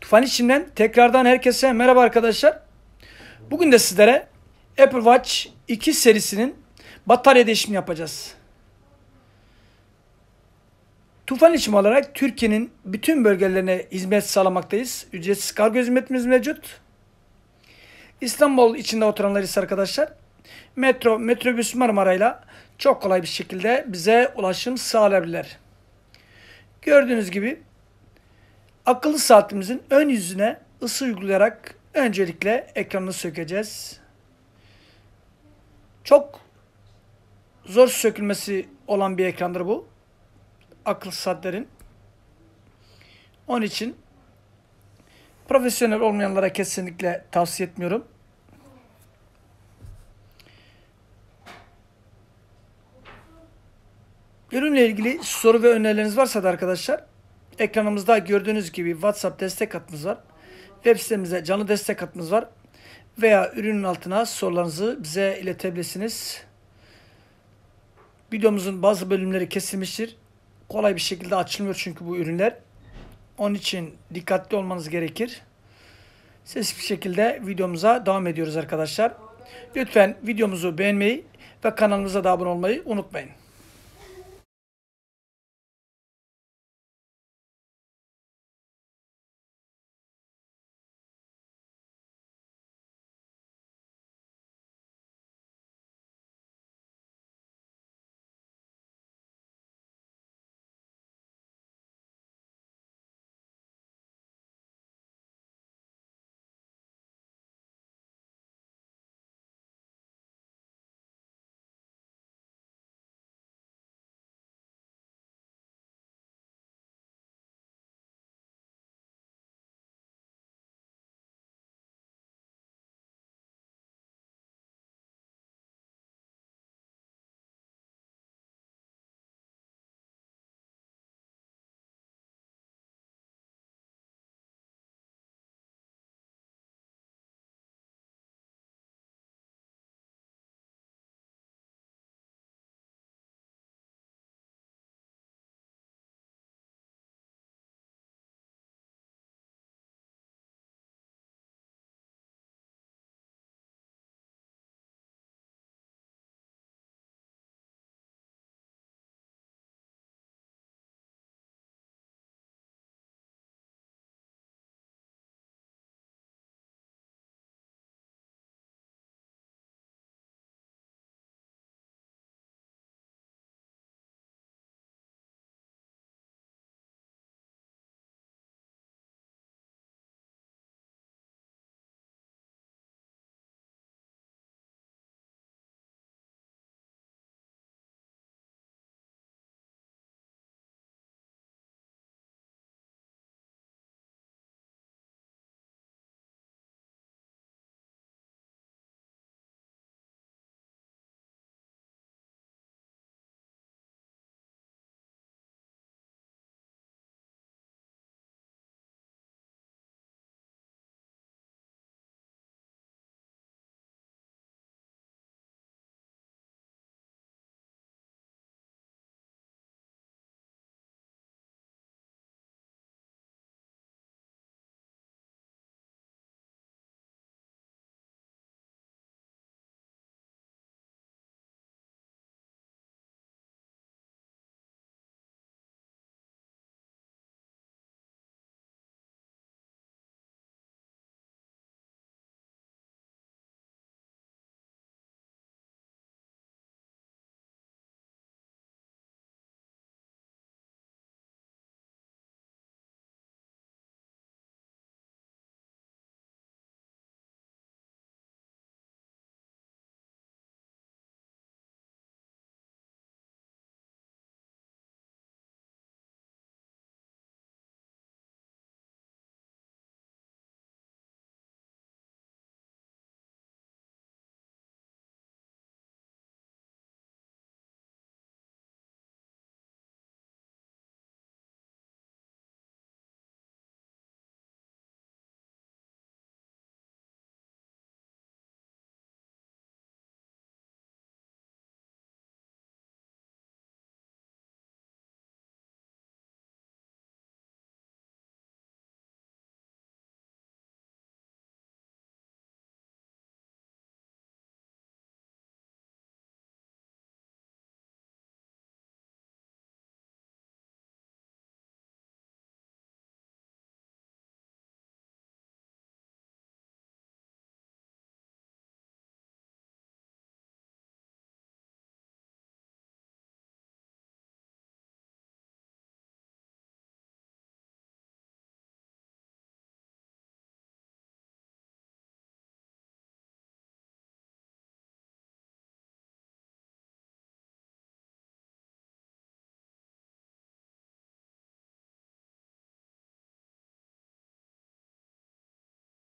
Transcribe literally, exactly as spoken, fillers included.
Tufan içimden tekrardan herkese merhaba arkadaşlar. Bugün de sizlere Apple Watch iki serisinin batarya değişimi yapacağız. Tufan içim olarak Türkiye'nin bütün bölgelerine hizmet sağlamaktayız. Ücretsiz kargo hizmetimiz mevcut. İstanbul içinde oturanlar ise arkadaşlar metro, metrobüs Marmara'yla çok kolay bir şekilde bize ulaşım sağlayabilirler. Gördüğünüz gibi akıllı saatimizin ön yüzüne ısı uygulayarak öncelikle ekranını sökeceğiz. Çok zor sökülmesi olan bir ekrandır bu. Akıllı saatlerin. Onun için profesyonel olmayanlara kesinlikle tavsiye etmiyorum. Ürünle ilgili soru ve önerileriniz varsa da arkadaşlar ekranımızda gördüğünüz gibi WhatsApp destek hattımız var. Web sitemize canlı destek hattımız var. Veya ürünün altına sorularınızı bize iletebilirsiniz. Videomuzun bazı bölümleri kesilmiştir. Kolay bir şekilde açılmıyor çünkü bu ürünler. Onun için dikkatli olmanız gerekir. Sesli bir şekilde videomuza devam ediyoruz arkadaşlar. Lütfen videomuzu beğenmeyi ve kanalımıza da abone olmayı unutmayın.